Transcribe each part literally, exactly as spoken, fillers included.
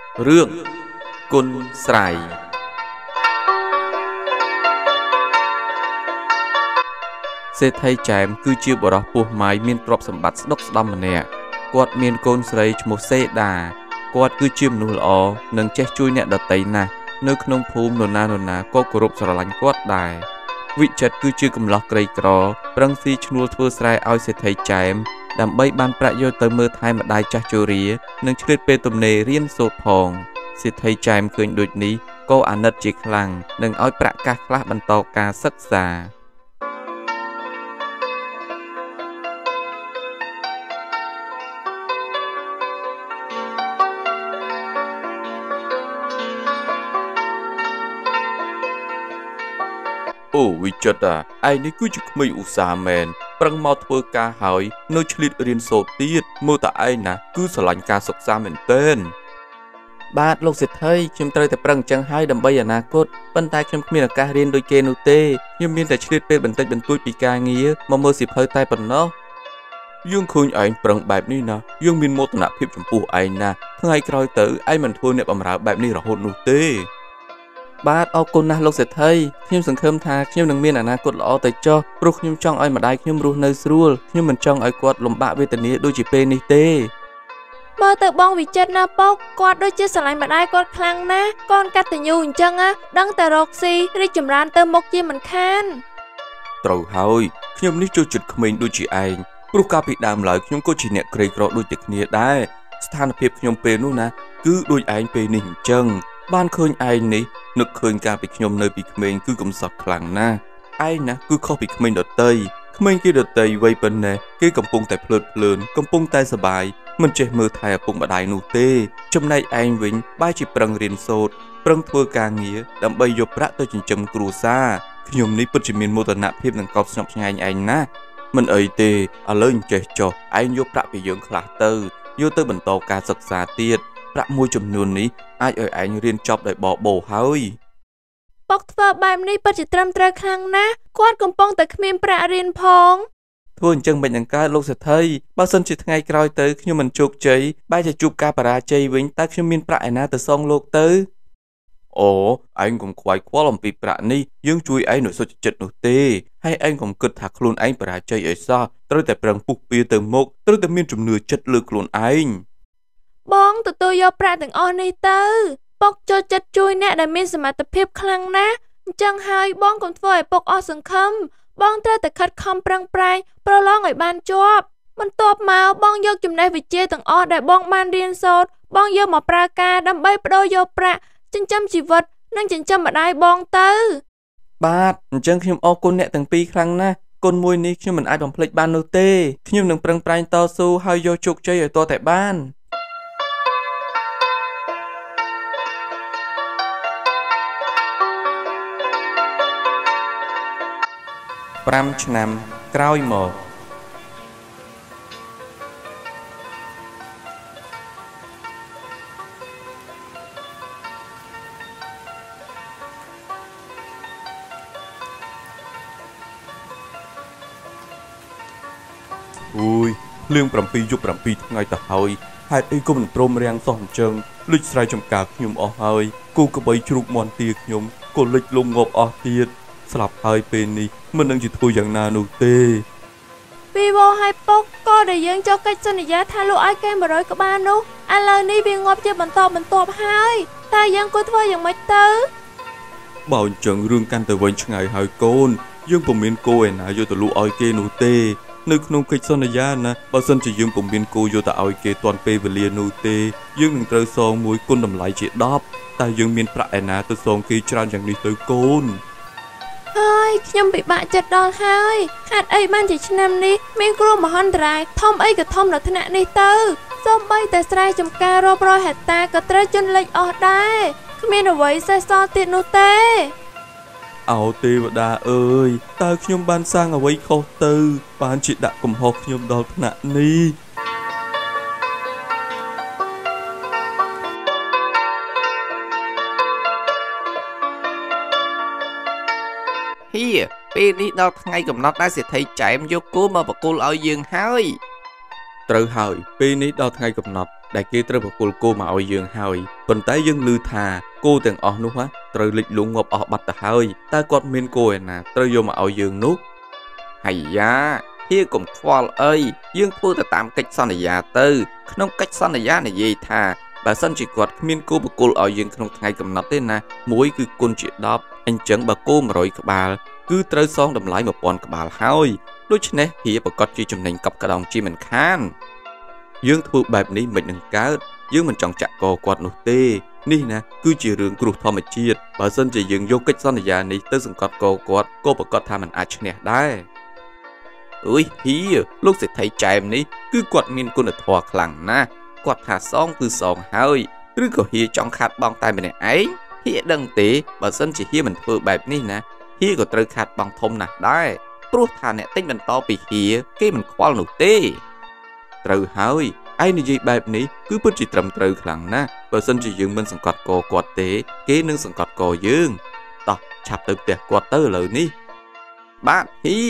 រឿងគុណស្រ័យសេដ្ឋីចែមគឺជាបរិសុទ្ធពោះម៉ាយមានទ្រព្យសម្បត្តិស្ដុកស្ដំម្នាក់គាត់មានកូនស្រីឈ្មោះសេដាគាត់គឺជាមនុស្សល្អនិងចេះជួយអ្នកដទៃណាស់នៅក្នុងភូមិនរណានរណាក៏គោរពស្រឡាញ់គាត់ដែរវិចិត្រគឺជាកំឡោះក្រីក្រប្រឹងស៊ីឈ្នួលធ្វើស្រែឲ្យសេដ្ឋីចែមដើម្បីបានប្រាក់យកទៅមើលថែម្ដាយចាស់ជរានិងឆ្លៀតពេលទំនេររៀនសូត្រផងសេដ្ឋីចែមឃើញដូចនេះក៏អាណិតជាខ្លាំងនិងឲ្យប្រាក់កាសខ្លះបន្តការសិក្សាអូវិចិត្រឯនេះគឺជាក្មេងឧស្សាហ៍មែនប្រឹងមកធ្វើការហើយនៅឆ្លៀតរៀនសូត្រទៀតមើលតែឯងណាគឺស្រឡាញ់ការសិក្សាមែនទែនបាទលោកសេដ្ឋីខ្ញុំត្រូវតែប្រឹងអញ្ចឹងហើយដើម្បីអនាគតប៉ុន្តែខ្ញុំគ្មានឱកាសរៀនដូចគេនោះទេខ្ញុំមានតែឆ្លៀតពេលបន្តិចបន្តួចពីការងារមកមើលសៀវភៅតែប៉ុណ្ណោះយើងឃើញឯងប្រឹងបែបនេះណាយើងមានមោទនភាពចំពោះឯងណាថ្ងៃក្រោយទៅឯងមិនធ្វើអ្នកបម្រើបែបនេះរហូតនោះទេបាទអរគុណណាស់លោកសេដ្ឋីខ្ញុំសង្ឃឹមថាខ្ញុំនឹងមានអនាគតល្អទៅចុះព្រោះខ្ញុំចង់ឲ្យម្ដាយខ្ញុំរស់នៅស្រួលខ្ញុំមិនចង់ឲ្យគាត់លំបាកវេទនាដូចជាពេលនេះទេមើលទៅបងវិចិត្រណាពុកគាត់ដូចជាស្រឡាញ់ម្ដាយគាត់ខ្លាំងណាស់កូនកតញ្ញូអញ្ចឹងណាដឹងតែរកស៊ីរីកចម្រើនទៅមុខជាមិនខានត្រូវហើយខ្ញុំនេះចូលចិត្តក្មេងដូចជាឯងព្រោះកាលពីដើមឡើយខ្ញុំក៏ជាអ្នកក្រីក្រដូចតែគ្នាដែរស្ថានភាពខ្ញុំពេលនោះណាគឺដូចឯងពេលនេះអញ្ចឹងបានឃើញឯងនេះនឹកឃើញកាលពីខ្ញុំនៅពីក្មេងគឺកំសត់ខ្លាំងណាស់ឯងណាគឺខុសពីក្មេងដតីក្មេងគេដតីវ័យប៉ុណ្ណេះគេកំពុងតែភ្លើតភ្លើនកំពុងតែសប្បាយមិនចេះមើលថែឪពុកម្ដាយនោះទេចំណែកឯងវិញបែរជាប្រឹងរៀនសូត្រប្រឹងធ្វើការងារដើម្បីយកប្រាក់ទៅចិញ្ចឹមគ្រួសារខ្ញុំនេះពិតជាមានមោទនភាពនិងកោតស្ញប់ឆ្ងាញ់ឯងណាស់មិនអីទេឥឡូវអញ្ចេះចុះឯងយកប្រាក់ពីយើងខ្លះទៅយកទៅបន្តការសិក្សាទៀតប្រាក់មួយចំនួននេះអាចឲ្យឯងរៀនចប់ដោយបបោហើយពុកធ្វើបែបនេះពិតជាត្រឹមត្រូវខ្លាំងណាស់គាត់កំពុងតែគ្មានប្រាក់រៀនផងធ្វើអញ្ចឹងមិននឹងកើតលោកសេដ្ឋីបើសិនជាថ្ងៃក្រោយទៅខ្ញុំមិនជោគជ័យបែរជាជួបការបរាជ័យវិញតើខ្ញុំមានប្រាក់ឯណាទៅសងលោកទៅអូឯងកុំខ្វាយខ្វល់អំពីប្រាក់នេះយើងជួយឯងដោយសុចចិត្តនោះទេហើយឯងកុំគិតថាខ្លួនឯងបរាជ័យអីសោះត្រូវតែប្រឹងពុះពៀទៅមុខត្រូវតែមានជំនឿចិត្តលើខ្លួនឯងបងទទួលយកប្រាក់ទាំងអស់នេះទៅពុកចូលចិត្តជួយអ្នកដែលមានសមត្ថភាពខ្លាំងណាស់អញ្ចឹងហើយបងកុំធ្វើឲ្យពុកអស់សង្ឃឹមបងត្រូវតែខិតខំប្រឹងប្រែងប្រឡងឲ្យបានជាប់បន្ទាប់មកបងយកចំណេះវិជ្ជាទាំងអស់ដែលបងបានរៀនសូត្របងយកមកប្រើការដើម្បីបដូរយកប្រាក់ចិញ្ចឹមជីវិតនិងចិញ្ចឹមម្ដាយបងទៅបាទអញ្ចឹងខ្ញុំអរគុណអ្នកទាំងពីរខ្លាំងណាស់គុណមួយនេះខ្ញុំមិនអាចបំភ្លេចបាននោះទេខ្ញុំនឹងប្រឹងប្រែងតស៊ូហើយយកជោគជ័យឲ្យទាល់តែបានប្រាំឆ្នាំក្រោយមកអូយភ្លៀងប្រាំពីរយប់ប្រាំពីរថ្ងៃទៅហើយហេតុអីក៏មិនព្រមរាំងសោះអញ្ចឹងលិចស្រែចម្ការខ្ញុំអស់ហើយគូក្បីជ្រូកមន់ទាខ្ញុំក៏លិចលងងាប់អស់ទៀតស្លាប់ហើយពេលនេះមិននឹងជាធ្វើយ៉ាងណានោះទេពីវោឲ្យពុកក៏ដែលយើងចុះកិច្ចសន្យាថាលក់ឲ្យគេមួយរយក្បាលនោះឥឡូវនេះវាងាប់ជាបន្តបន្ទាប់ហើយតើយើងគួរធ្វើយ៉ាងម៉េចទៅបើអញ្ចឹងរឿងកាន់តែវែងឆ្ងាយហើយកូនយើងពុំមានគោឯណាយកទៅលក់ឲ្យគេនោះទេនៅក្នុងកិច្ចសន្យាណាបើសិនជាយើងពុំមានគោយកទៅឲ្យគេទាន់ពេលវេលានោះទេយើងនឹងត្រូវសងមួយគុណតម្លៃជាដប់តែយើងមានប្រាក់ឯណាទៅសងគេច្រើនយ៉ាងនេះទៅកូនហើយខ្ញុំពិបាកចិត្តដល់ហើយហេតុអីបានជាឆ្នាំនេះមានគ្រោះមហន្តរាយធំអីក៏ធំដល់ថ្នាក់នេះទៅសូម្បីតែស្រែចម្ការរាប់រយហិកតាក៏ត្រូវជន់លិចអស់ដែរគ្មានអ្វីសេសសល់ទៀតនោះទេអោទេវតាអើយតើខ្ញុំបានសាងអ្វីខុសទៅបានជាដាក់កំហុសខ្ញុំដល់ថ្នាក់នេះហៀពេលនេះដល់ថ្ងៃកំណត់ដែលសេដ្ឋីចែមយកគោមកបកគលឲ្យយើងហើយត្រូវហើយពេលនេះដល់ថ្ងៃកំណត់ដែលគេត្រូវប្រគល់គោមកឲ្យយើងហើយប៉ុន្តែយើងឮថាគោទាំងអស់នោះត្រូវលិចលង់ងាប់អស់បាត់ទៅហើយតើគាត់មានគោឯណាត្រូវយកមកឲ្យយើងនោះហើយយ៉ាហៀកុំខ្វល់អីយើងធ្វើទៅតាមកិច្ចសន្យាទៅក្នុងកិច្ចសន្យានិយាយថាបើសិនជាគាត់គ្មានគោប្រគល់ឲ្យយើងក្នុងថ្ងៃកំណត់ទេណាមួយគឺគុណជាដប់អញ្ចឹងបើគោមួយរយក្បាលគឺត្រូវសងតម្លៃមួយពាន់ក្បាលហើយដូច្នេះហៀប្រកាសជាចំណេញកប់ក្តោងជាមិនខានយើងធ្វើបែបនេះមិននឹងកើតយើងមិនចង់ចាក់កគាត់នោះទេនេះណាគឺជារឿងគ្រោះធម្មជាតិបើសិនជាយើងយកកិច្ចសន្យានេះទៅសង្កត់កគាត់ក៏ប្រកាសថាមិនអាចឈ្នះដែរអុយហៀលោកសេដ្ឋីចែមនេះគឺគាត់មានគុណធម៌ខ្លាំងណាស់គាត់ថាសងគឺសងហើយឬក៏ហៀចង់ខាត់បងតែម្នាក់ឯងហៀដឹងទេបើសិនជាហៀមិនធ្វើបែបនេះណាហៀក៏ត្រូវខាត់បងធំណាស់ដែរព្រោះថាអ្នកទិញបន្តពីហៀគេមិនខ្វល់នោះទេត្រូវហើយឯងនិយាយបែបនេះគឺពិតជាត្រឹមត្រូវខ្លាំងណាស់បើសិនជាយើងមិនសង្កត់កគាត់ទេគេនឹងសង្កត់កយើងតោះឆាប់ទៅផ្ទះគាត់ទៅឥឡូវនេះបាទហៀ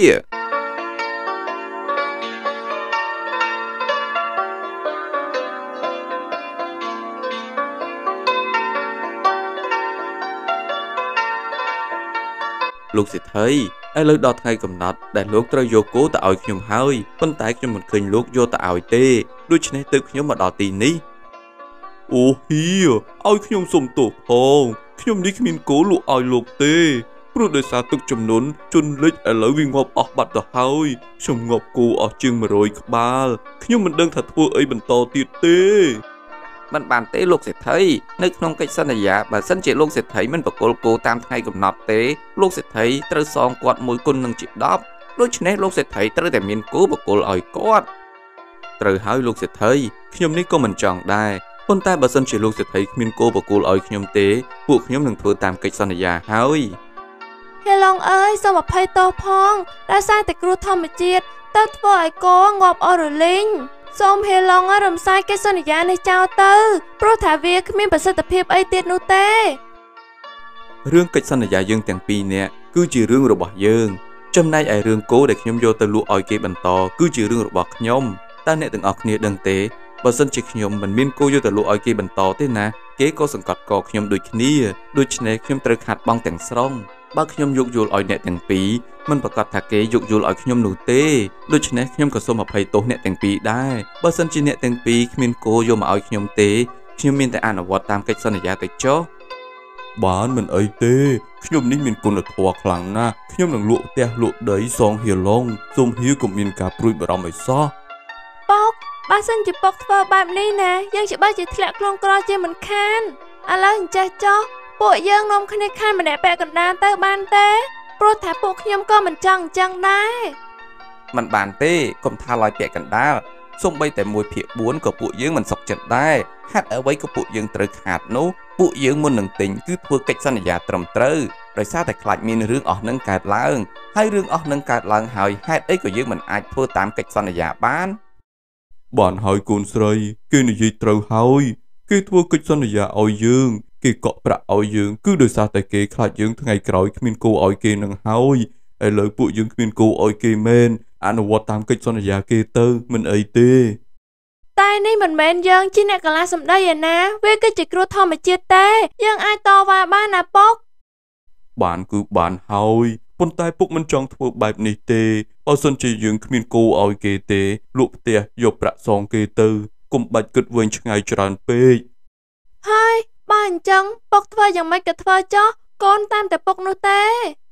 លោកសេដ្ឋីឥឡូវដល់ថ្ងៃកំណត់ដែលលោកត្រូវយកគោទៅឲ្យខ្ញុំហើយប៉ុន្តែខ្ញុំមិនឃើញលោកយកទៅឲ្យទេដូច្នេះទើបខ្ញុំមកដល់ទីនេះអូហៀឲ្យខ្ញុំសុំទោសផងខ្ញុំនេះគ្មានគោលក់ឲ្យលោកទេព្រោះដោយសារទឹកជំនន់ជន់លិចឥឡូវវាងាប់អស់បាត់ទៅហើយខ្ញុំងាប់គោអស់ជាងមួយរយក្បាលខ្ញុំមិនដឹងថាធ្វើអីបន្តទៀតទេមិនបានទេលោកសេដ្ឋីនៅក្នុងកិច្ចសន្យាបើសិនជាលោកសេដ្ឋីមិនប្រគល់គោតាមថ្ងៃកំណត់ទេលោកសេដ្ឋីត្រូវសងគាត់មួយគុណនឹងជាដប់ដូច្នេះលោកសេដ្ឋីត្រូវតែមានគោប្រគល់ឲ្យគាត់ត្រូវហើយលោកសេដ្ឋីខ្ញុំនេះក៏មិនចង់ដែរប៉ុន្តែបើសិនជាលោកសេដ្ឋីគ្មានគោប្រគល់ឲ្យខ្ញុំទេពួកខ្ញុំនឹងធ្វើតាមកិច្ចសន្យាហើយហេឡុងអើយសូមអភ័យទោសផងដោយសារតែគ្រោះធម្មជាតិទៅធ្វើឲ្យគោងាប់អស់រលីងសូមហេឡុងរំសាយកិច្ចសន្យានេះចោលទៅព្រោះថាវាគ្មានប្រសិទ្ធភាពអីទៀតនោះទេរឿងកិច្ចសន្យាយើងទាំងពីរនាក់គឺជារឿងរបស់យើងចំណែកឯរឿងគោដែលខ្ញុំយកទៅលក់ឲ្យគេបន្តគឺជារឿងរបស់ខ្ញុំតើអ្នកទាំងអស់គ្នាដឹងទេបើសិនជាខ្ញុំមិនមានគោយកទៅលក់ឲ្យគេបន្តទេណាគេក៏សង្កត់កខ្ញុំដូចគ្នាដូច្នេះខ្ញុំត្រូវខាត់បងទាំងស្រុងបើខ្ញុំយកយល់ឲ្យអ្នកទាំងពីរមិនប្រកាសថាគេយកយល់ឲ្យខ្ញុំនោះទេដូច្នេះខ្ញុំក៏សូមអភ័យទោសអ្នកទាំងពីរដែរបើសិនជាអ្នកទាំងពីរគ្មានគោយកមកឲ្យខ្ញុំទេខ្ញុំមានតែអនុវត្តតាមកិច្ចសន្យាទៅចុះបានមិនអីទេខ្ញុំនេះមានគុណធម៌ខ្លាំងណាស់ខ្ញុំនឹងលក់ផ្ទះលក់ដីសងហៀឡុងសូមហៀកុំមានការព្រួយបារម្ភអីសោះប៉ុកបើសិនជាប៉ុកធ្វើបែបនេះណាយើងច្បាស់ជាធ្លាក់ក្នុងក្រជាមិនខានឥឡូវអញ្ចេះចុះពួកយើងនាំគ្នាខានម្នាក់ពាក់កណ្ដាលទៅបានទេព្រោះថាពួកខ្ញុំក៏មិនចង់អញ្ចឹងដែរមិនបានទេកុំថាឡើយពាក់កណ្ដាលសូម្បីតែមួយភាគបួនក៏ពួកយើងមិនសុខចិត្តដែរហេតុអ្វីក៏ពួកយើងត្រូវខាតនោះពួកយើងមុននឹងទិញគឺធ្វើកិច្ចសន្យាត្រឹមត្រូវដោយសារតែខ្លាចមានរឿងអស់នឹងកើតឡើងហើយរឿងអស់នឹងកើតឡើងហើយហេតុអីក៏យើងមិនអាចធ្វើតាមកិច្ចសន្យាបានបានហើយកូនស្រីគេនិយាយត្រូវហើយគេធ្វើកិច្ចសន្យាឲ្យយើងគេកក់ប្រាក់ឲ្យយើងគឺដោយសារតែគេខ្លាចយើងថ្ងៃក្រោយគ្មានគោឲ្យគេនឹងហើយឥឡូវពួកយើងគ្មានគោឲ្យគេមែនអនុវត្តតាមកិច្ចសន្យាគេទៅមិនអីទេតែនេះមិនមែនយើងជាអ្នកកលាសម្ដីឯណាវាគឺជាគ្រោះធម្មជាតិទេយើងអាចតវ៉ាបានណាពុកបានគឺបានហើយប៉ុន្តែពុកមិនចង់ធ្វើបែបនេះទេបើសិនជាយើងគ្មានគោឲ្យគេទេលក់ផ្ទះយកប្រាក់សងគេទៅកុំបាច់គិតវែងឆ្ងាយច្រើនពេកហើយបើអញ្ចឹងពុកធ្វើយ៉ាងម៉េចក៏ធ្វើចុះកូនតាមតែពុកនោះទេ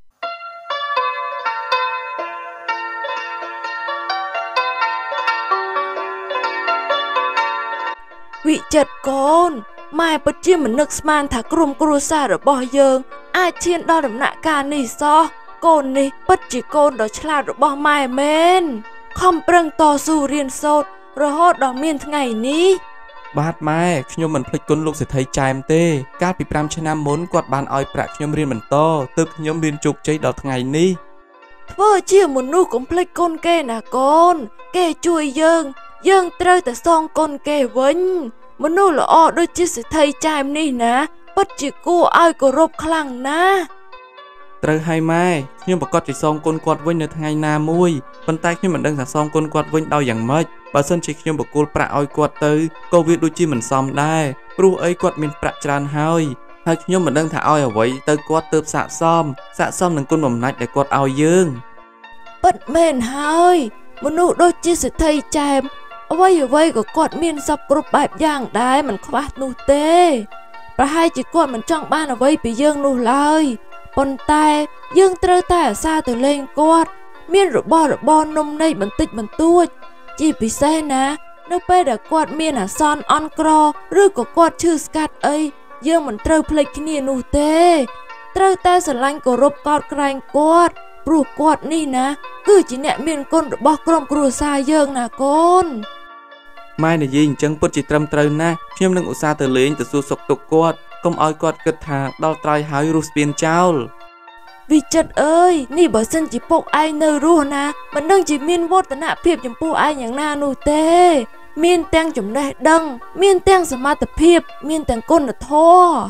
វិចិត្រកូនម៉ែពិតជាមិននឹកស្មានថាក្រុមគ្រួសាររបស់យើងអាចឈានដល់ដំណាក់កាលនេះសោះកូននេះពិតជាកូនដ៏ឆ្លាតរបស់ម៉ែមែនខំប្រឹងតស៊ូរៀនសូត្ររហូតដល់មានថ្ងៃនេះបាទម៉ែខ្ញុំមិនភ្លេចគុណលោកសេដ្ឋីចែមទេកាលពីប្រាំឆ្នាំមុនគាត់បានឲ្យប្រាក់ខ្ញុំរៀនបន្តទើបខ្ញុំរៀនជោគជ័យដល់ថ្ងៃនេះធ្វើជាមនុស្សកុំភ្លេចគុណគេណាកូនគេជួយយើងយើងត្រូវតែសងគុណគេវិញមនុស្សល្អដូចជាសេដ្ឋីចែមនេះណាពិតជាគួរឲ្យគោរពខ្លាំងណាស់ត្រូវហើយម៉ែខ្ញុំប្រកាសជាសងគុណគាត់វិញនៅថ្ងៃណាមួយប៉ុន្តែខ្ញុំមិនដឹងថាសងគុណគាត់វិញដោយយ៉ាងម៉េចបើសិនជាខ្ញុំបកគោលប្រាក់ឲ្យគាត់ទៅក៏វាដូចជាមិនសមដែរព្រោះអីគាត់មានប្រាក់ច្រើនហើយហើយខ្ញុំមិនដឹងថាឲ្យអ្វីទៅគាត់ទើបស័ក្តិសមស័ក្តិសមនឹងគុណបំណាច់ដែលគាត់ឲ្យយើងពិតមែនហើយមនុស្សដូចជាសេដ្ឋីចែមអ្វីអ្វីក៏គាត់មានសពគ្រប់បែបយ៉ាងដែរមិនខ្វះនោះទេប្រហែលជាគាត់មិនចង់បានអ្វីពីយើងនោះឡើយប៉ុន្តែយើងត្រូវតែអាសាទៅលេងគាត់មានរបស់របរនំន័យបន្តិចបន្តួចជាពិសេសណានៅពេលដែលគាត់មានអាសន្នអន់ក្រឬក៏គាត់ឈឺស្កាត់អីយើងមិនត្រូវភ្លេចគ្នានោះទេត្រូវតែស្រឡាញ់គោរពកោតក្រែងគាត់ព្រោះគាត់នេះណាគឺជាអ្នកមានគុណរបស់ក្រុមគ្រួសារយើងណាកូនម៉ែនិយាយអញ្ចឹងពិតជាត្រឹមត្រូវណាស់ខ្ញុំនឹងឧស្សាហ៍ទៅលេងទៅសួរសុខទុក្ខគាត់កុំឲ្យគាត់គិតថាដល់ត្រៃហើយរស់ស្ពានចោលវិចិត្រអើយនេះបើសិនជាពុកឯងនៅរស់ណាមិនដឹងជាមានវឌ្ឍនភាពចំពោះឯងយ៉ាងណានោះទេមានទាំងចំណេះដឹងមានទាំងសមត្ថភាពមានទាំងគុណធម៌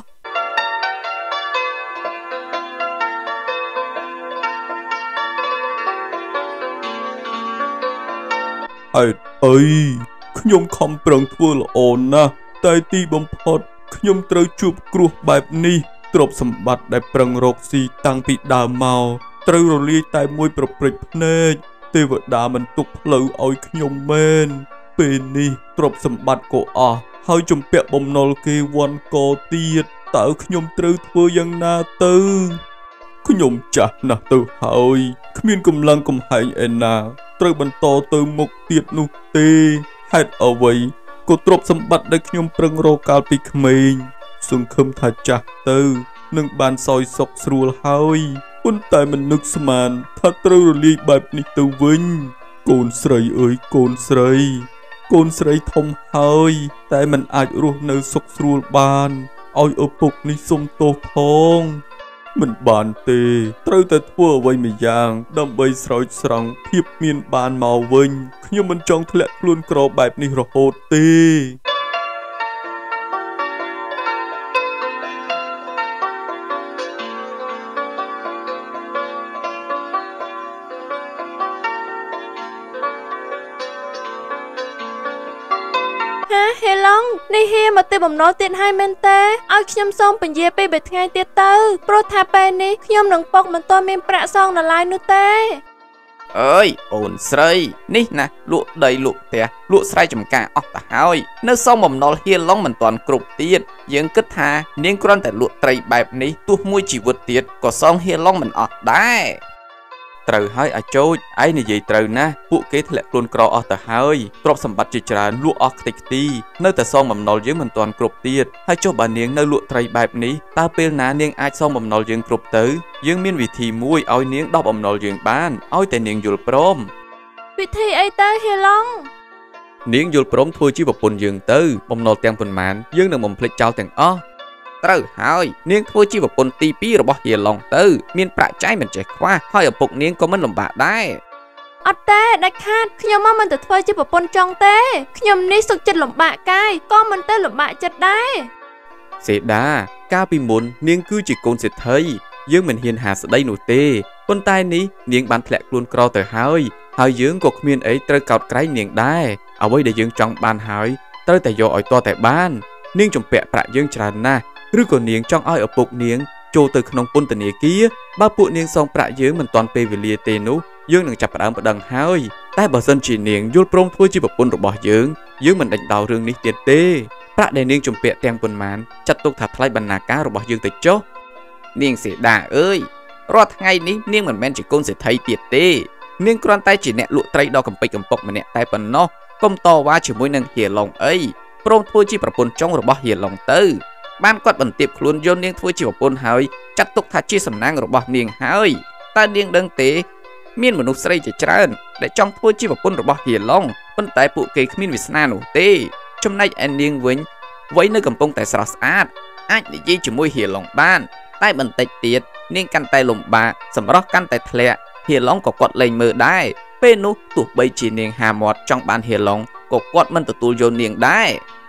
ហេតុអីខ្ញុំខំប្រឹងធ្វើល្អណាស់តែទីបំផុតខ្ញុំត្រូវជួបគ្រោះបែបនេះទ្រព្យសម្បត្តិដែលប្រឹងរកស៊ីតាំងពីដើមមកត្រូវរលាយតែមួយប្រព្រឹត្តភ្នែកទេវតាមិនទុកផ្លូវឲ្យខ្ញុំមែនពេលនេះទ្រព្យសម្បត្តិក៏អស់ហើយជំពាក់បំណុលគេវ័នកទៀតតើខ្ញុំត្រូវធ្វើយ៉ាងណាទៅខ្ញុំចាស់ណាស់ទៅហើយគ្មានកម្លាំងកំហែងឯណាត្រូវបន្តទៅមុខទៀតនោះទេហេតុអ្វីក៏ទ្រព្យសម្បត្តិដែលខ្ញុំប្រឹងរកកាលពីក្មេងសង្ឃឹមថាចាស់ទៅនឹងបានសោយសុខស្រួលហើយប៉ុន្តែមិននឹកស្មានថាត្រូវរលាយបែបនេះទៅវិញកូនស្រីអើយកូនស្រីកូនស្រីធំហើយតែមិនអាចរស់នៅសុខស្រួលបានឲ្យឪពុកនេះសុំទោសផងមិនបានទេត្រូវតែធ្វើអ្វីម្យ៉ាងដើម្បីស្រោចស្រង់ភាពមានបានមកវិញខ្ញុំមិនចង់ធ្លាក់ខ្លួនក្របែបនេះរហូតទេហេឡុងនេះហៀមកទេបំណុលទៀតហើយមែនទេឲ្យខ្ញុំសូមពន្យាពេលបីថ្ងៃទៀតទៅព្រោះថាពេលនេះខ្ញុំនឹងពុកមិនទាន់មានប្រាក់សងនៅឡើយនោះទេអើយអូនស្រីនេះណាលក់ដីលក់ផ្ទះលក់ស្រែចម្ការអស់ទៅហើយនៅសងបំណុលហៀឡុងមិនទាន់គ្រប់ទៀតយើងគិតថានាងគ្រាន់តែលក់ត្រីបែបនេះទោះមួយជីវិតទៀតក៏សងហៀឡុងមិនអស់ដែរត្រូវហើយអាចូចឯងនិយាយត្រូវណាស់ពួកគេធ្លាក់ខ្លួនក្រអស់ទៅហើយទ្រព្យសម្បត្តិជាច្រើនលក់អស់ខ្ទេចខ្ទីនៅតែសងបំណុលយើងមិនទាន់គ្រប់ទៀតហើយចុះបើនាងនៅលក់ត្រីបែបនេះតើពេលណានាងអាចសងបំណុលយើងគ្រប់ទៅយើងមានវិធីមួយឲ្យនាងដោះបំណុលយើងបានឲ្យតែនាងយល់ព្រមវិធីអីទៅហេឡុងនាងយល់ព្រមធ្វើជាប្រពន្ធយើងទៅបំណុលទាំងប៉ុន្មានយើងនឹងបំភ្លេចចោលទាំងអស់ត្រូវហើយនាងធ្វើជាប្រពន្ធទីពីររបស់ហៀឡុងទៅមានប្រាក់ចាយមិនចេះខ្វះហើយឪពុកនាងក៏មិនលំបាកដែរអត់ទេដាច់ខាតខ្ញុំមកមិនទៅធ្វើជាប្រពន្ធចង់ទេខ្ញុំនេះសុខចិត្តលំបាកកាយក៏មិនទៅលំបាកចិត្តដែរសេដាកាលពីមុននាងគឺជាកូនសេដ្ឋីយើងមិនហ៊ានហាស្ដីនោះទេប៉ុន្តែនេះនាងបានធ្លាក់ខ្លួនក្រទៅហើយហើយយើងក៏គ្មានអីត្រូវកោតក្រែងនាងដែរអ្វីដែលយើងចង់បានហើយត្រូវតែយកឲ្យទាល់តែបាននាងជំពាក់ប្រាក់យើងច្រើនណាស់ឬក៏នាងចង់ឲ្យឪពុកនាងចូលទៅក្នុងពន្ធនាគារបើពួកនាងសងប្រាក់យើងមិនទាន់ពេលវេលាទេនោះយើងនឹងចាប់ផ្ដើមប្តឹងហើយតែបើសិនជានាងយល់ព្រមធ្វើជាប្រពន្ធរបស់យើងយើងមិនដេញដោលរឿងនេះទៀតទេប្រាក់ដែលនាងជំពាក់ទាំងប៉ុន្មានចាត់ទុកថាថ្លៃបណ្ណាការរបស់យើងទៅចុះនាងសេដាអើយរាល់ថ្ងៃនេះនាងមិនមែនជាកូនសេដ្ឋីទៀតទេនាងគ្រាន់តែជាអ្នកលក់ត្រីដ៏កំពេចកំពុកម្នាក់តែប៉ុណ្ណោះកុំតវ៉ាជាមួយនឹងហៀឡុងអីព្រមធ្វើជាប្រពន្ធចុងរបស់ហៀឡុងទៅបានគាត់បន្ទាបខ្លួនយកនាងធ្វើជាប្រពន្ធហើយចាត់ទុកថាជាសំណាងរបស់នាងហើយតើនាងដឹងទេមានមនុស្សស្រីជាច្រើនដែលចង់ធ្វើជាប្រពន្ធរបស់ហៀឡុងប៉ុន្តែពួកគេគ្មានវាសនានោះទេចំណែកឯនាងវិញវ័យនៅកំពុងតែស្រស់ស្អាតអាចនិយាយជាមួយហៀឡុងបានតែបន្តិចទៀតនាងកាន់តែលំបាកសម្រស់កាន់តែធ្លាក់ហៀឡុងក៏គាត់លែងមើលដែរពេលនោះទោះបីជានាងហាមាត់ចង់បានហៀឡុងក៏គាត់មិនទទួលយកនាងដែរ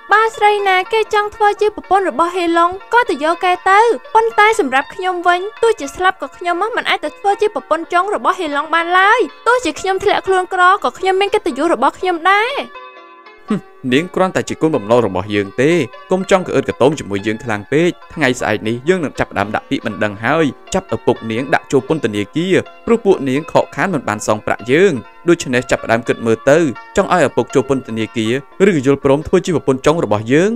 បើស្រីណាគេចង់ធ្វើជាប្រពន្ធរបស់ហេឡុងក៏ទៅយកគេទៅប៉ុន្តែសម្រាប់ខ្ញុំវិញទោះជាស្លាប់ក៏ខ្ញុំមិនអាចទៅធ្វើជាប្រពន្ធចុងរបស់ហេឡុងបានឡើយទោះជាខ្ញុំធ្លាក់ខ្លួនក្រក៏ខ្ញុំមានកិត្តិយសរបស់ខ្ញុំដែរនាងគ្រាន់តែជាគុណបំណងរបស់យើងទេកុំចង់ក្អឺតកតោមជាមួយយើងខ្លាំងពេកថ្ងៃស្អែកនេះយើងនឹងចាប់ផ្ដើមដាក់ពាក្យមិនដឹងហើយចាប់ឪពុកនាងដាក់ចូលពន្ធនាគារព្រោះពួកនាងខកខានមិនបានសងប្រាក់យើងដូច្នេះចាប់ផ្ដើមគិតមើលទៅចង់ឲ្យឪពុកចូលពន្ធនាគារឬក៏យល់ព្រមធ្វើជាប្រពន្ធចុងរបស់យើង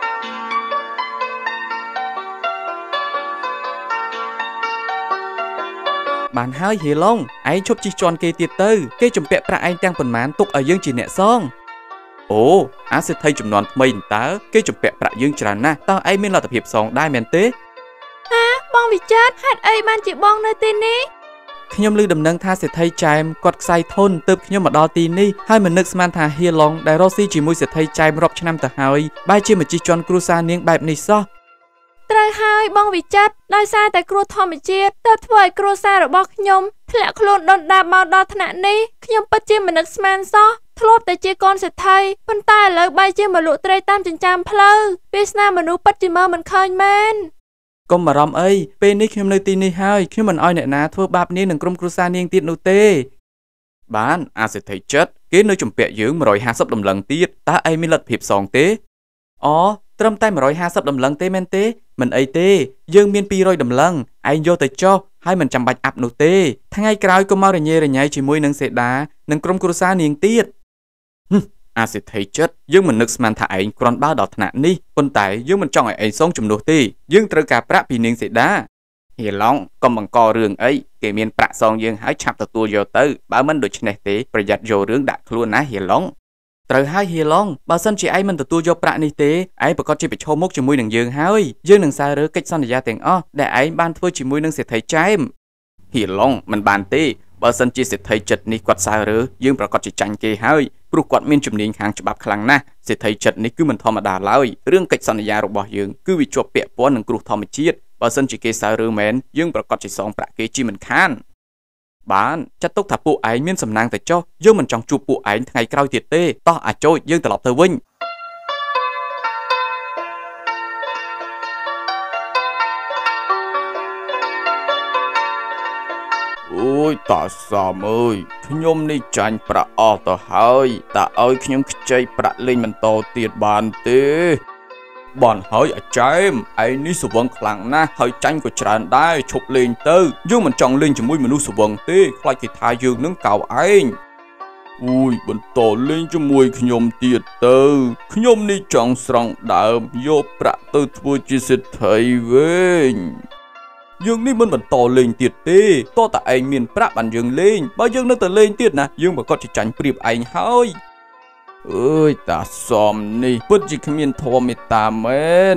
បានហើយហេឡុងឯងឈប់ជិះជាន់គេទៀតទៅគេជំពាក់ប្រាក់ឯងទាំងប៉ុន្មានទុកឲ្យយើងជាអ្នកសងអូអាសេដ្ឋីចំនួនថ្មីតើគេជំពាក់ប្រាក់យើងច្រើនណាស់តើឯងមានលទ្ធភាពសងដែរមែនទេហាបងវិចិត្រហេតុអីបានជាបងនៅទីនេះខ្ញុំឮដំណឹងថាសេដ្ឋីចែមគាត់ខ្សែធនទើបខ្ញុំមកដល់ទីនេះហើយមិននឹកស្មានថាហៀឡុងដែលរស់ស៊ីជាមួយសេដ្ឋីចែមរាប់ឆ្នាំទៅហើយបែរជាមកជិះជាន់គ្រួសារនាងបែបនេះសោះត្រូវហើយបងវិចិត្រដោយសារតែគ្រោះធម្មជាតិទើបធ្វើឲ្យគ្រួសាររបស់ខ្ញុំធ្លាក់ខ្លួនដុនដាបមកដល់ថ្នាក់នេះខ្ញុំពិតជាមិននឹកស្មានសោះធ្លាប់តែជាកូនសេដ្ឋីប៉ុន្តែឥឡូវបែរជាមកលក់ត្រីតាមចិញ្ចើមផ្លូវវាសនាមនុស្សពិតជាមើលមិនឃើញមែនកុំបារម្ភអីពេលនេះខ្ញុំនៅទីនេះហើយខ្ញុំមិនអោយអ្នកណាធ្វើបាបនាងនឹងក្រុមគ្រួសារនាងទៀតនោះទេបានអាសេដ្ឋីចិត្តគេនៅជំពាក់យើងmột trăm hai mươiដំឡឹងទៀតតើឯងមានលទ្ធភាពសងទេអូត្រឹមតែmột trăm hai mươiដំឡឹងទេមែនទេមិនអីទេយើងមានពីររយដំឡឹងឯងយកទៅចុះហើយមិនចាំបាច់អាប់នោះទេថ្ងៃក្រោយក៏មករញ៉េរញ៉ៃជាមួយនឹងសេដានិងក្រុមគ្រួសារនាងទៀតអាសេដ្ឋីចិត្តយើងមិននឹកស្មានថាឯងគ្រាន់បើដល់ថ្នាក់នេះប៉ុន្តែយើងមិនចង់ឲ្យឯងសងជំនួសទេយើងត្រូវការប្រាក់ពីនាងសេដាហេឡុងកុំបង្ករឿងអីគេមានប្រាក់សងយើងហើយឆាប់ទទួលយកទៅបើមិនដូច្នេះទេប្រយ័ត្នយករឿងដាក់ខ្លួនណាហេឡុងត្រូវហើយហេឡុងបើសិនជាឯងមិនទទួលយកប្រាក់នេះទេឯងប្រកាសជាប្រឈមមុខជាមួយនឹងយើងហើយយើងនឹងសាររើកិច្ចសន្យាទាំងអស់ដែលឯងបានធ្វើជាមួយនឹងសេដ្ឋីចែមហេឡុងមិនបានទេបើសិនជាសេដ្ឋីចិត្តនេះគាត់សាររើយើងប្រកាសជាចាញ់គេហើយព្រោះគាត់មានជំនាញខាងច្បាប់ខ្លាំងណាស់សេដ្ឋីចិត្តនេះគឺមិនធម្មតាឡើយរឿងកិច្ចសន្យារបស់យើងគឺវាជាប់ពាក់ព័ន្ធនឹងគ្រោះធម្មជាតិបើសិនជាគេសាររើមែនយើងប្រកាសជាសងប្រាក់គេជាមិនខានបានចាត់ទុកថាពួកឯងមានសំណាងតែចុះយើងមិនចង់ជួបពួកឯងថ្ងៃក្រោយទៀតទេតោះអាចចូលយើងត្រឡប់ទៅវិញអូយតាសំអើយខ្ញុំនេះចាញ់ប្រាក់អស់ទៅហើយតើឲ្យខ្ញុំខ្ចីប្រាក់លេងបន្តទៀតបានទេបានហើយអាចារ្យឯងនេះស្វឹងខ្លាំងណាស់ហើយចាញ់ក៏ច្រើនដែរឈប់លេងទៅយើងមិនចង់លេងជាមួយមនុស្សស្វឹងទេខ្លាចគេថាយើងនឹងកោឯងអូយបន្តលេងជាមួយខ្ញុំទៀតទៅខ្ញុំនេះចង់ស្រង់ដើមយកប្រាក់ទៅធ្វើជាសេដ្ឋីវិញយើងនេះមិនបន្តលេងទៀតទេតើតើឯងមានប្រាក់បានយើងលេងបើយើងនៅតែលេងទៀតណាយើងប្រកាសជាចាញ់ព្រៀបឯងហើយអើយតាសំនេះពិតជាគ្មានធម៌មេត្តាមែន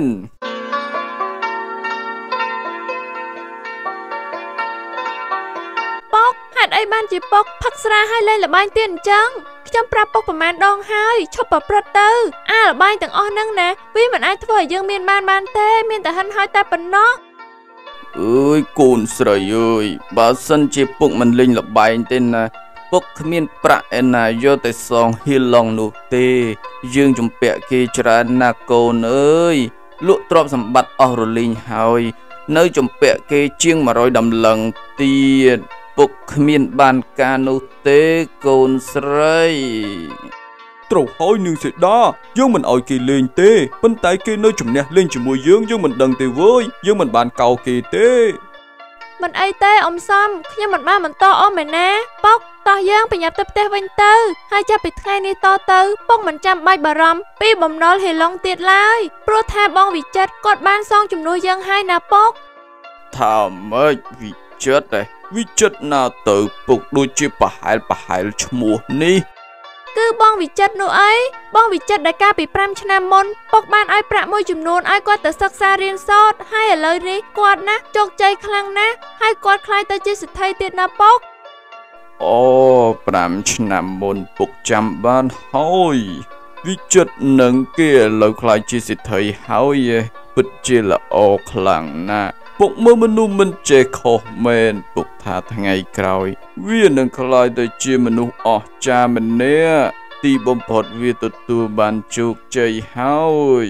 ប៉ុកហេតុអីបានជាប៉ុកផឹកស្រាហើយលេងល្បែងទៀតអញ្ចឹងខ្ញុំប្រាប់ប៉ុកប្រមាណដងហើយឈប់ប្រព្រឹត្តទៅអាល្បែងទាំងអស់ហ្នឹងណាវាមិនអាចធ្វើឲ្យយើងមានបានបានទេមានតែហិនហោចតែប៉ុណ្ណោះអើយកូនស្រីអើយបើសិនជាពុកមិនលេងល្បែងទេណាពុកគ្មានប្រាក់ឯណាយកទៅសងហៀឡុងនោះទេយើងជំពាក់គេច្រើនណាស់កូនអើយលក់ទ្រព្យសម្បត្តិអស់រលីងហើយនៅជំពាក់គេជាងmột trămដំឡឹងទៀតពុកគ្មានបានការនោះទេកូនស្រីត្រូវហើយនាងសេដាយើងមិនអោយគេលេងទេប៉ុន្តែគេនៅជំនះលេងជាមួយយើងយើងមិនដឹងទេវើយយើងមិនបានកោគេទេមិនអីទេអ៊ំសំខ្ញុំមិនបានបន្តអ៊ំឯណាប៉ុកតោះយើងប្រញាប់ទៅផ្ទះវិញទៅហើយចាប់ពីថ្ងៃនេះតទៅពុកមិនចាំបាច់បារម្ភពីបំណុលហេឡុងទៀតឡើយព្រោះថាបងវិចិត្រគាត់បានសងជំនួសយើងហើយណាពុកថាម៉េចវិចិត្រទេវិចិត្រណាទៅពុកដូចជាប្រហែលប្រហែលឈ្មោះនេះគឺបងវិចិត្រនោះអីបងវិចិត្រដែលកាលពីប្រាំឆ្នាំមុនពុកបានឲ្យប្រាក់មួយចំនួនឲ្យគាត់ទៅសិក្សារៀនសូត្រហើយឥឡូវនេះគាត់ណាជោគជ័យខ្លាំងណាស់ហើយគាត់ខ្លាយទៅជាសេដ្ឋីទៀតណាពុកអូប្រាំឆ្នាំមុនពុកចាំបានហើយវិចិត្រនឹងគេឥឡូវខ្លាយជាសេដ្ឋីហើយពិតជាល្អខ្លាំងណាស់ពុកមើលមនុស្សមិនចេះខុសមែនពុកថាថ្ងៃក្រោយវានឹងខ្លាយទៅជាមនុស្សអស្ចារ្យម្នាក់ទីទីបំផុតវាទទួលបានជោគជ័យហើយ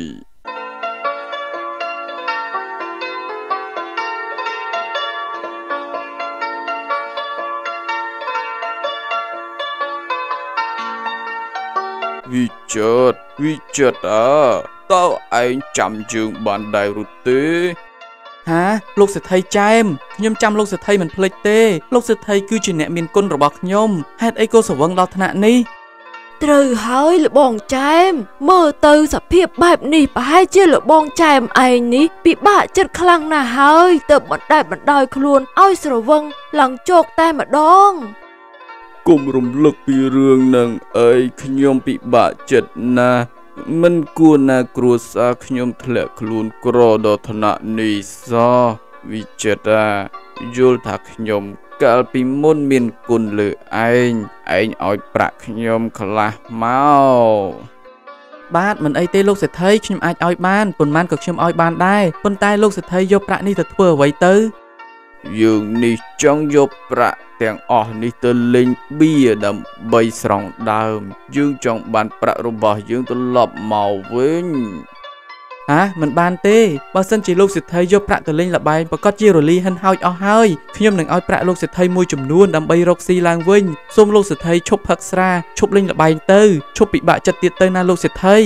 វិចិត្រវិចិត្រអើតើឯងចាំយើងបានដែរឬទេហាលោកសេដ្ឋីចែមខ្ញុំចាំលោកសេដ្ឋីមិនភ្លេចទេលោកសេដ្ឋីគឺជាអ្នកមានគុណរបស់ខ្ញុំហេតុអីក៏ស្រវឹងដល់ថ្នាក់នេះត្រូវហើយលបងចែមមើលទៅសភាពបែបនេះប្រហែលជាលបងចែមឯងនេះពិបាកចិត្តខ្លាំងណាស់ហើយទើបបណ្តែតបណ្ដោយខ្លួនឲ្យស្រវឹងឡើងជោគតែម្ដងគុំរំលឹកពីរឿងនឹងអីខ្ញុំពិបាកចិត្តណាស់មិនគួរណាគ្រួសារខ្ញុំធ្លាក់ខ្លួនក្រដល់ថ្នាក់នេះសោះវិចិត្រយល់ថាខ្ញុំកាលពីមុនមានគុណលើឯងឯងឲ្យប្រាក់ខ្ញុំខ្លះមកបាទមិនអីទេលោកសេដ្ឋីខ្ញុំអាចឲ្យបានប៉ុន្មានក៏ខ្ញុំឲ្យបានដែរប៉ុន្តែលោកសេដ្ឋីយកប្រាក់នេះទៅធ្វើអ្វីទៅយើងនេះចង់យកប្រាក់ទាំងអស់នេះទៅលេងបៀដើម្បីស្រង់ដើមយើងចង់បានប្រាក់របស់យើងត្រឡប់មកវិញហាមិនបានទេបើសិនជាលោកសេដ្ឋីយកប្រាក់ទៅលេងល្បែងប្រកាសជារលីហិនហោចអស់ហើយខ្ញុំនឹងឲ្យប្រាក់លោកសេដ្ឋីមួយចំនួនដើម្បីរកស៊ីឡើងវិញសូមលោកសេដ្ឋីឈប់ផឹកស្រាឈប់លេងល្បែងទៅឈប់ពិបាកចិត្តទៀតទៅណាលោកសេដ្ឋី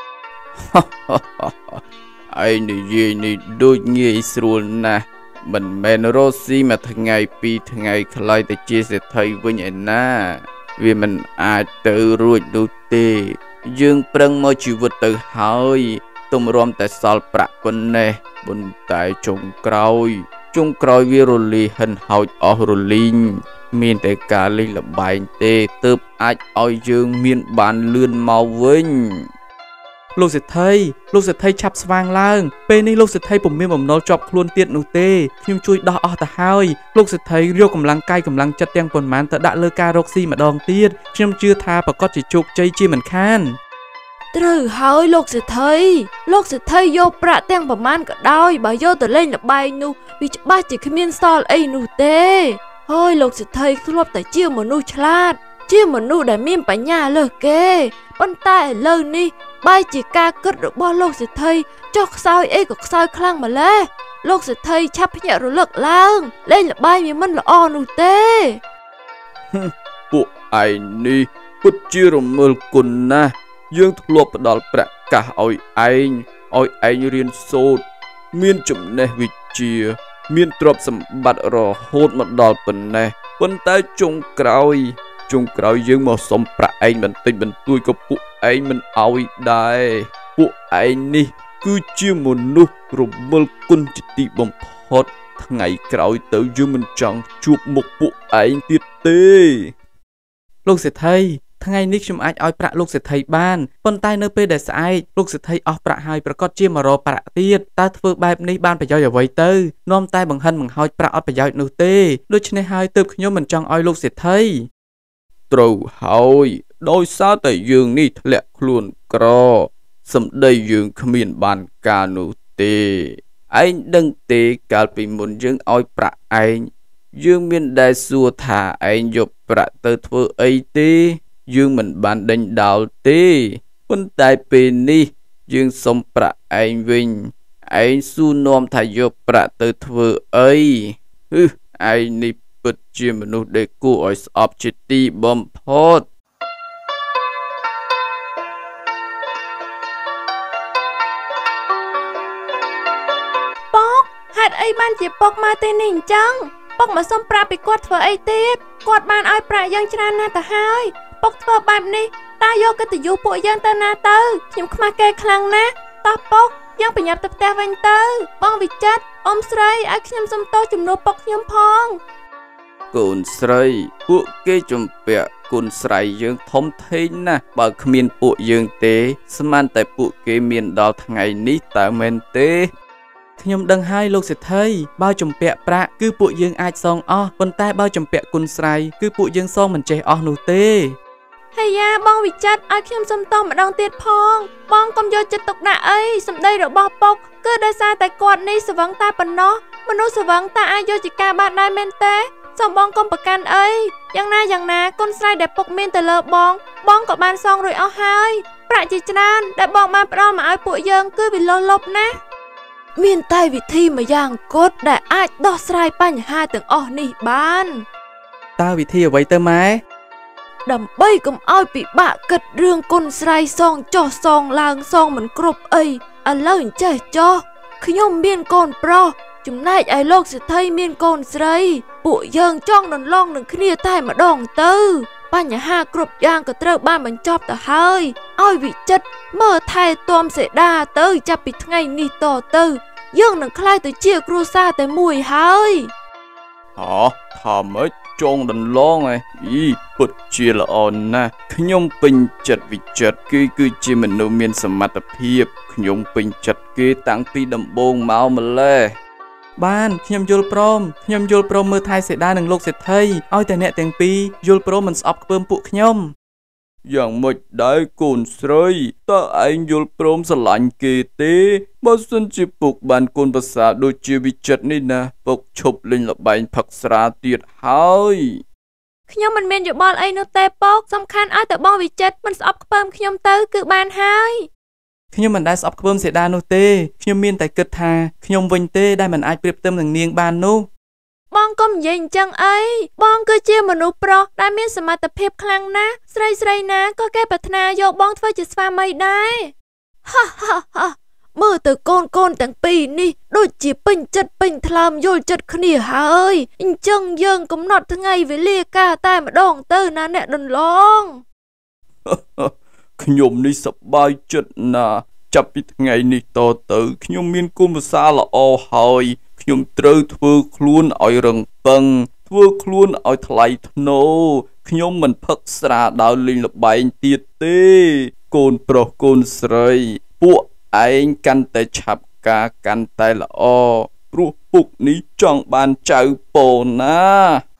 ឯងនិយាយនេះដូចងាយស្រួលណាស់មិនមែនរកស៊ីមួយថ្ងៃពីរថ្ងៃខ្ល้ายទៅជាសេដ្ឋីវិញឯណាវាមិនអាចទៅរួចនោះទេយើងប្រឹងមកជីវិតទៅហើយទំរាំតែសល់ប្រាក់ប៉ុណ្ណេះប៉ុន្តែចុងក្រោយចុងក្រោយវារលីហិនហោចអស់រលីងមានតែការលេងល្បែងទេទើបអាចឲ្យយើងមានបានលឿនមកវិញលោកសេដ្ឋីលោកសេដ្ឋីឆាប់ស្វាងឡើងពេលនេះលោកសេដ្ឋីពុំមានបំណុលជាប់ខ្លួនទៀតនោះទេខ្ញុំជួយដោះអស់ទៅហើយលោកសេដ្ឋីយកកម្លាំងកាយកម្លាំងចិត្តទាំងប៉ុន្មានទៅដាក់លើការរកស៊ីម្ដងទៀតខ្ញុំជឿថាប្រកាសជាជោគជ័យជាមិនខានត្រូវហើយលោកសេដ្ឋីលោកសេដ្ឋីយកប្រាក់ទាំងប្រមាណក៏ដោយបើយកទៅលេងល្បែងនោះវាច្បាស់ជាគ្មានសល់អីនោះទេហើយលោកសេដ្ឋីធ្លាប់តែជាមនុស្សឆ្លាតជាមនុស្សដែលមានបញ្ញាលើសគេប៉ុន្តែឥឡូវនេះបែរជាការគិតរបស់លោកសេដ្ឋីចុះខ្សោយអីក៏ខ្សោយខ្លាំងម្ល៉េះលោកសេដ្ឋីឆាប់ភ្ញាក់រលឹកឡើងលេងល្បែងវាមិនល្អនោះទេពួកឯងនេះពិតជារមើលគុណណាស់យើងធ្លាប់ផ្ដល់ប្រាក់កាសឲ្យឯងឲ្យឯងរៀនសូត្រមានចំណេះវិជ្ជាមានទ្រព្យសម្បត្តិរហូតមកដល់ប៉ុណ្ណេះប៉ុន្តែចុងក្រោយចុងក្រោយយើងមកសុំប្រាក់ឯងបន្តិចបន្តួចក៏ពួកឯងមិនឲ្យដែរពួកឯងនេះគឺជាមនុស្សរមើលគុណជាទីបំផុតថ្ងៃក្រោយទៅយើងមិនចង់ជួបមុខពួកឯងទៀតទេលោកសេដ្ឋីថ្ងៃនេះខ្ញុំអាចឲ្យប្រាក់លោកសេដ្ឋីបានប៉ុន្តែនៅពេលដែលស្អែកលោកសេដ្ឋីអស់ប្រាក់ហើយប្រកាសជាមករកប្រាក់ទៀតតើធ្វើបែបនេះបានប្រយោជន៍អ្វីទៅនាំតែបង្ហិនបង្ហោចប្រាក់អត់ប្រយោជន៍នោះទេដូច្នេះហើយទើបខ្ញុំមិនចង់ឲ្យលោកសេដ្ឋីត្រូវហើយដោយសារតែយើងនេះធ្លាក់ខ្លួនក្រសម្ដីយើងគ្មានបានការនោះទេឯងដឹងទេកាលពីមុនយើងឲ្យប្រាក់ឯងយើងមានដែលសួរថាឯងយកប្រាក់ទៅធ្វើអីទេយើងមិនបានដេញដោលទេប៉ុន្តែពេលនេះយើងសុំប្រាក់ឯងវិញឯងសួរនាំថាយកប្រាក់ទៅធ្វើអីហឺឯងនេះពិតជាមនុស្សដែលគួរឲ្យស្អប់ជាទីបំផុតប៉ុកហេតុអីបានជាប៉ុកមកទីនេះអញ្ចឹងប៉ុកមកសុំប្រាក់ពីគាត់ធ្វើអីទៀតគាត់បានឲ្យប្រាក់យើងច្រើនណាស់ទៅហើយប៉ុកធ្វើបែបនេះតើយកកិត្តិយសពួកយើងទៅណាទៅខ្ញុំខ្មាស់គេខ្លាំងណាស់តោះប៉ុកយើងប្រញាប់ទៅផ្ទះវិញទៅបងវិចិត្រអ៊ំស្រីឲ្យខ្ញុំសុំទោសជំនួសប៉ុកខ្ញុំផងកូនស្រីពួកគេជំពាក់គុណស្រីយើងធំធេងណាស់បើគ្មានពួកយើងទេស្មានតែពួកគេមានដល់ថ្ងៃនេះតើមែនទេខ្ញុំដឹងហើយលោកសេដ្ឋីបើជំពាក់ប្រាក់គឺពួកយើងអាចសងអស់ប៉ុន្តែបើជំពាក់គុណស្រីគឺពួកយើងសងមិនចេះអស់នោះទេហើយយ៉ាបងវិចិត្រឲ្យខ្ញុំសុំទោសម្ដងទៀតផងបងកុំយកចិត្តទុកដាក់អីសម្ដីរបស់ប៉ុកគឺដោយសារតែគាត់នេះស្វឹងតែប៉ុណ្ណោះមនុស្សស្វឹងតែអាចយកជាការបានដែរមែនទេសូមបងកុំប្រកាន់អីយ៉ាងណាយ៉ាងណាគុណស្រ័យដែលពុកមានទៅលើបងបងក៏បានសងរួចអស់ហើយប្រាក់ជាច្រើនដែលបងបានផ្ដល់មកឲ្យពួកយើងគឺវាលោះលប់ណាស់មានតែវិធីមួយយ៉ាងគត់ដែលអាចដោះស្រាយបញ្ហាទាំងអស់នេះបានតើវិធីអ្វីទៅម៉ែដើម្បីកុំឲ្យពិបាកគិតរឿងគុណស្រ័យសងចុះសងឡើងសងមិនគ្រប់អីឥឡូវអញ្ចេះចុះខ្ញុំមានកូនប្រុសចំណែកឯលោកសេដ្ឋីមានកូនស្រីពួកយើងចង់ដន្លងនឹងគ្នាតែម្ដងទៅបញ្ហាគ្រប់យ៉ាងក៏ត្រូវបានបញ្ចប់ទៅហើយឲ្យវិចិត្រមើលថែទាំសេដាទៅចាប់ពីថ្ងៃនេះតទៅយើងនឹងក្លាយទៅជាគ្រួសារតែមួយហើយហ៎ថាម៉េចចង់ដន្លងឯងអីពិតជាល្អណាស់ខ្ញុំពេញចិត្តវិចិត្រគេគឺជាមនុស្សមានសមត្ថភាពខ្ញុំពេញចិត្តគេតាំងពីដំបូងមកម្ល៉េះបានខ្ញុំយល់ព្រមខ្ញុំយល់ព្រមមើលថែសេដានិងលោកសេដ្ឋីឲ្យតែអ្នកទាំងពីរយល់ព្រមមិនស្អប់ខ្ពើមពួកខ្ញុំយ៉ាងម៉េចដែរកូនស្រីតើឯងយល់ព្រមស្រឡាញ់គេទេបើសិនជាពុកបានកូនប្រសាដូចជាវិចិត្រនេះណាពុកឈប់លេងល្បែងផឹកស្រាទៀតហើយខ្ញុំមិនមានយោបល់អីនោះទេពុកសំខាន់ឲ្យតែបងវិចិត្រមិនស្អប់ខ្ពើមខ្ញុំទៅគឺបានហើយខ្ញុំមិនដែលស្អប់ខ្ពើមសេដានោះទេខ្ញុំមានតែគិតថាខ្ញុំវិញទេដែលមិនអាចប្រៀបផ្ទឹមនឹងនាងបាននោះបងកុំនិយាយអញ្ចឹងអីបងគឺជាមនុស្សប្រុសដែលមានសមត្ថភាពខ្លាំងណាស់ស្រីស្រីណាក៏គេប្រាថ្នាយកបងធ្វើជាស្វាមីដែរហាហាហាមើលទៅកូនកូនទាំងពីរនេះដូចជាពេញចិត្តពេញថ្លើមយល់ចិត្តគ្នាហើយអញ្ចឹងយើងកំណត់ថ្ងៃវេលាការតែម្ដងទៅណាអ្នកដន្លងខ្ញុំនេះសប្បាយចិត្តណាស់ចាប់ពីថ្ងៃនេះតទៅខ្ញុំមានគុណភាសាល្អហើយខ្ញុំត្រូវធ្វើខ្លួនឲ្យរឹងប៉ឹងធ្វើខ្លួនឲ្យថ្លៃថ្នូរខ្ញុំមិនផឹកស្រាដោយលេងល្បែងទៀតទេកូនប្រុសកូនស្រីពួកឯងកាន់តែឆាប់ការកាន់តែល្អព្រោះពុកនេះចង់បានចៅពណា